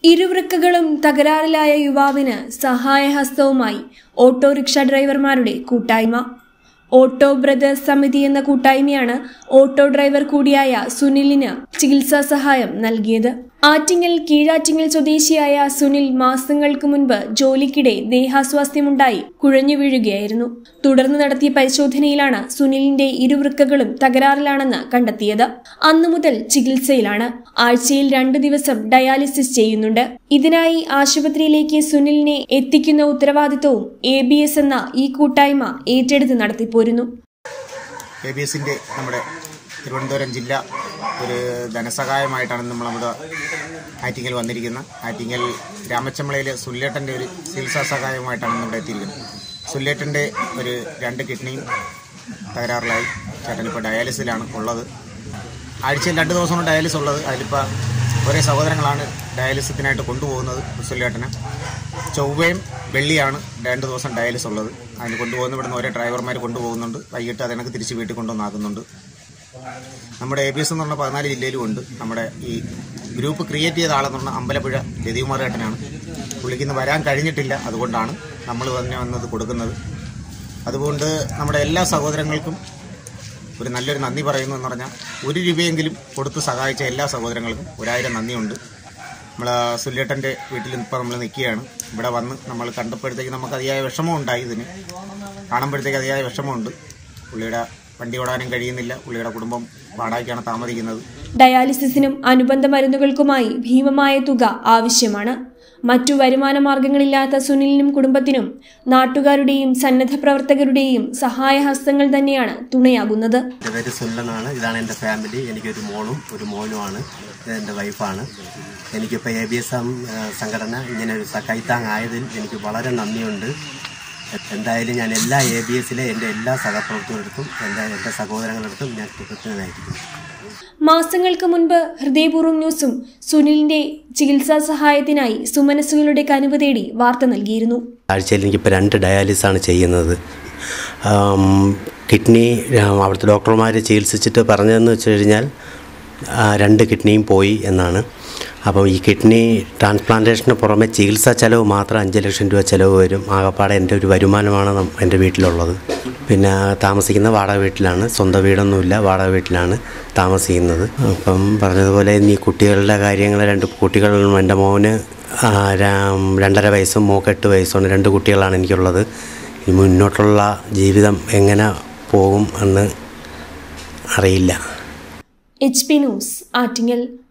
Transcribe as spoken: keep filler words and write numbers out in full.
ഇരുവൃക്കകളും തകരാറിലായ യുവാവിന് സഹായഹസ്തവുമായി ഓട്ടോറിക്ഷ ഡ്രൈവർമാരുടെ കൂട്ടായ്മ. Auto brothers സമിതി എന്ന കൂട്ടായ്മയാണ് ഓട്ടോ ഡ്രൈവർ കൂടിയായ സുനിലിന് ചികിത്സാ സഹായം നൽകിയത്. ആറ്റിങ്ങൽ കീഴാറ്റിങ്ങൽ സ്വദേശിയായ സുനിൽ മാസങ്ങൾക്ക് മുൻപ് ജോലിക്കിടെ ദേഹാസ്വാസ്ഥ്യമുണ്ടായി കുഴഞ്ഞു വീഴുകയായിരുന്നു. തുടർന്ന് നടത്തിയ പരിശോധനയിലാണ് സുനിലിന്റെ ഇരുവൃക്കകളും തകരാറിലാണെന്ന് കണ്ടെത്തിയത്. അന്നു മുതൽ ചികിത്സയിലാണ്. ആഴ്ചയിൽ രണ്ടു ദിവസം ഡയാലിസിസ് ചെയ്യുന്നുണ്ട്. ഇതിനായി ആശുപത്രിയിലേക്ക് സുനിലിനെ എത്തിക്കുന്ന ഉത്തരവാദിത്വവും എ ബി എസ് എന്ന ഈ കൂട്ടായ്മ ഏറ്റെടുത്ത് നടത്തിപ്പോരുന്നു. എ ബി എസിന്റെ നമ്മുടെ തിരുവനന്തപുരം ജില്ല ഒരു ധനസഹായമായിട്ടാണ് നമ്മൾ നമ്മുടെ ആറ്റിങ്ങൽ വന്നിരിക്കുന്നത്. ആറ്റിങ്ങൽ രാമച്ചമ്പളയിലെ സുല്ലേട്ടൻ്റെ ഒരു ചികിത്സാ സഹായമായിട്ടാണ് നമ്മുടെ എത്തിയിരിക്കുന്നത്. സുല്ലേട്ടൻ്റെ ഒരു രണ്ട് കിഡ്നിയും തകരാറിലായി. ചേട്ടൻ ഇപ്പോൾ ഡയാലിസിലാണ് ഉള്ളത്. ആഴ്ചയിൽ രണ്ട് ദിവസമാണ് ഡയാലിസ് ഉള്ളത്. അതിലിപ്പോൾ ഒരേ സഹോദരങ്ങളാണ് ഡയാലിസിനായിട്ട് കൊണ്ടുപോകുന്നത്. സുല്ലേട്ടന് ചൊവ്വയും വെള്ളിയാണ് രണ്ട് ദിവസം ഡയാലിസ് ഉള്ളത്. അതിന് കൊണ്ടുപോകുന്ന ഇവിടുന്ന് ഓരോ ഡ്രൈവർമാർ കൊണ്ടുപോകുന്നുണ്ട്. വൈകിട്ട് അതിനൊക്കെ തിരിച്ച് വീട്ടിൽ കൊണ്ടുവന്നാക്കുന്നുണ്ട്. നമ്മുടെ എ ബി എസ് എന്ന് പറഞ്ഞ പതിനാല് ജില്ലയിലും ഉണ്ട്. നമ്മുടെ ഈ ഗ്രൂപ്പ് ക്രിയേറ്റ് ചെയ്ത ആളെന്ന് പറഞ്ഞാൽ അമ്പലപ്പുഴ രതികുമാർ ഏട്ടനാണ്. പുള്ളിക്കിന്ന് വരാൻ കഴിഞ്ഞിട്ടില്ല. അതുകൊണ്ടാണ് നമ്മൾ തന്നെ വന്നത് കൊടുക്കുന്നത്. അതുകൊണ്ട് നമ്മുടെ എല്ലാ സഹോദരങ്ങൾക്കും ഒരു നല്ലൊരു നന്ദി പറയുന്നു എന്ന് പറഞ്ഞാൽ ഒരു രൂപയെങ്കിലും കൊടുത്ത് സഹായിച്ച എല്ലാ സഹോദരങ്ങൾക്കും ഒരായിരം നന്ദിയുണ്ട്. നമ്മൾ സുല്ലേട്ടൻ്റെ വീട്ടിൽ ഇപ്പോൾ നമ്മൾ നിൽക്കുകയാണ്. ഇവിടെ വന്ന് നമ്മൾ കണ്ടപ്പോഴത്തേക്ക് നമുക്ക് അതിയായ വിഷമം ഉണ്ടായി. ഇതിന് കാണുമ്പോഴത്തേക്ക് അതിയായ വിഷമമുണ്ട്. പുള്ളിയുടെ വണ്ടി ഓടാനും കഴിയുന്നില്ല. പുള്ളിയുടെ കുടുംബം വാടകയ്ക്കാണ് താമസിക്കുന്നത്. ഡയാലിസിസിനും അനുബന്ധ മരുന്നുകൾക്കുമായി ഭീമമായ തുക ആവശ്യമാണ്. മറ്റു വരുമാന മാർഗങ്ങളില്ലാത്ത സുനിലിനും കുടുംബത്തിനും നാട്ടുകാരുടെയും സന്നദ്ധ പ്രവർത്തകരുടെയും സഹായഹസ്തങ്ങൾ തന്നെയാണ് തുണയാകുന്നത്. എൻ്റെ പേര് സുല്ലനാണ്. ഇതാണ് എൻ്റെ ഫാമിലി. എനിക്കൊരു മോളും ഒരു മോനുമാണ്. ഇതെൻ്റെ വൈഫാണ്. എനിക്കിപ്പോൾ എ ബി എസ് സംഘടന ഇങ്ങനെ ഒരു കൈത്താങ്ങായതിൽ എനിക്ക് വളരെ നന്ദിയുണ്ട്. എന്തായാലും ഞാൻ എല്ലാ എ ബി എസിലെ എൻ്റെ എല്ലാ സഹപ്രവർത്തകരെടുത്തും എൻ്റെ എൻ്റെ സഹോദരങ്ങളെടുത്തും ഞാൻ കൃതജ്ഞനായിരിക്കുന്നു. മാസങ്ങൾക്ക് മുൻപ് ഹൃദയപൂർവ്വം ന്യൂസും സുനിലിന്റെ ചികിത്സാ സഹായത്തിനായി സുമനസ്സുകളുടെ കനിവ് തേടി വാർത്ത നൽകിയിരുന്നു. ആഴ്ചയിൽ എനിക്കിപ്പോൾ രണ്ട് ഡയാലിസാണ് ചെയ്യുന്നത്. കിഡ്നി അവിടുത്തെ ഡോക്ടർമാർ ചികിത്സിച്ചിട്ട് പറഞ്ഞതെന്ന് വെച്ച് കഴിഞ്ഞാൽ രണ്ട് കിഡ്നിയും പോയി എന്നാണ്. അപ്പം ഈ കിഡ്നി ട്രാൻസ്പ്ലാന്റേഷന് പുറമെ ചികിത്സാ ചിലവ് മാത്രം അഞ്ച് ലക്ഷം രൂപ ചിലവ് വരും. ആകപ്പാടെ എൻ്റെ ഒരു വരുമാനമാണ് എൻ്റെ വീട്ടിലുള്ളത്. പിന്നെ താമസിക്കുന്ന വാടക വീട്ടിലാണ്. സ്വന്തം വീടൊന്നുമില്ല, വാടക വീട്ടിലാണ് താമസിക്കുന്നത്. അപ്പം പറഞ്ഞതുപോലെ ഈ കുട്ടികളുടെ കാര്യങ്ങൾ, രണ്ട് കുട്ടികൾ, എൻ്റെ മോന് രണ്ടര വയസ്സും മോക്ക് എട്ട് വയസ്സുമാണ്. രണ്ട് കുട്ടികളാണ് എനിക്കുള്ളത്. ഇനി മുന്നോട്ടുള്ള ജീവിതം എങ്ങനെ പോകും എന്ന് അറിയില്ല. H P news Attingal.